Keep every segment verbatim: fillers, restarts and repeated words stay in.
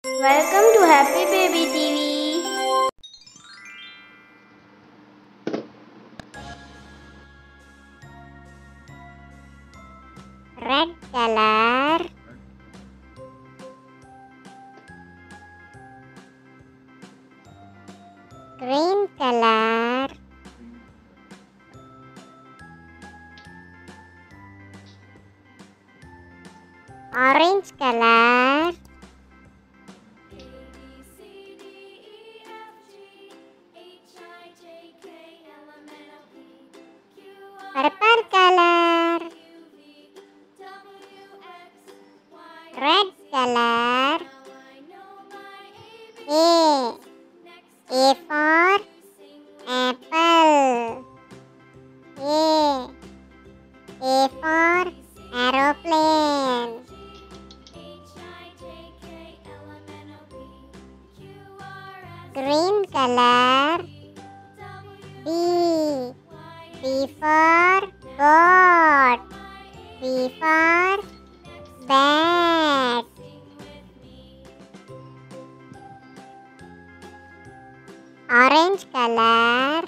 Welcome to Happy Baby T V. Red color, green color, orange color, purple color, red color, A, A for apple, A, A for aeroplane, green color, B, B for boat, B for bat, orange color,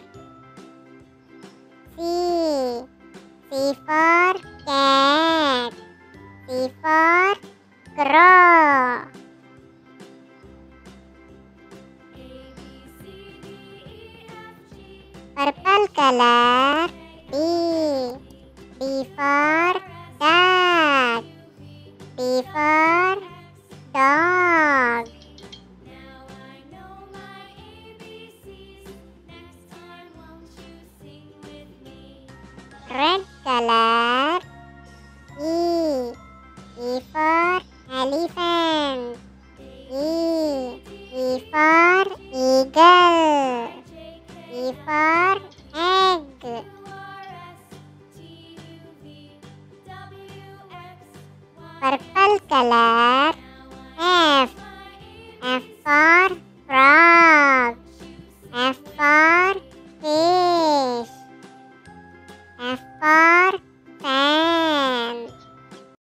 C, C for cat, C for crow, purple color, D, D for duck, D for dog, red color, E, E for elephant, E, E for eagle, E for egg, purple color, F, F for frog.